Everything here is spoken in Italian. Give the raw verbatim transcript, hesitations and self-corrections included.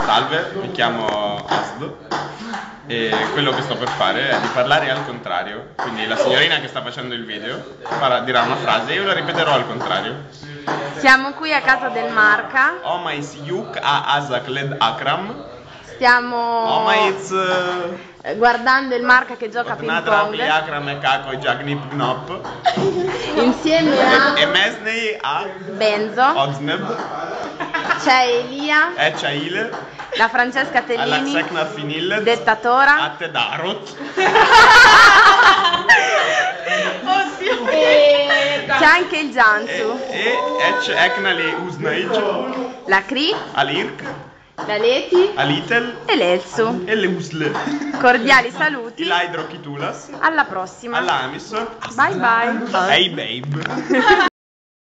Salve, mi chiamo Asdo e quello che sto per fare è di parlare al contrario. Quindi la signorina che sta facendo il video farà, dirà una frase e io la ripeterò al contrario. Siamo qui a casa del Marca. Omai Siyuk a Azakled Akram. Stiamo Omai it's guardando il Marca che gioca a ping Nadrapli pong Akram e Kako e Jagnip Gnop insieme a e Mesnei a Benzo. Ozneb C'è Elia, e Chail la Francesca Tellini, Alaksekna Finil Dettatora. a Tedarot. C'è anche il Jansu, E Ec Eknali Usnaij la Cri, Alirk la Leti Alitel e l'Elsu. e le Usle. Cordiali saluti, Ilaidro Kitulas alla prossima. alla Amisor. Bye bye. Hey babe.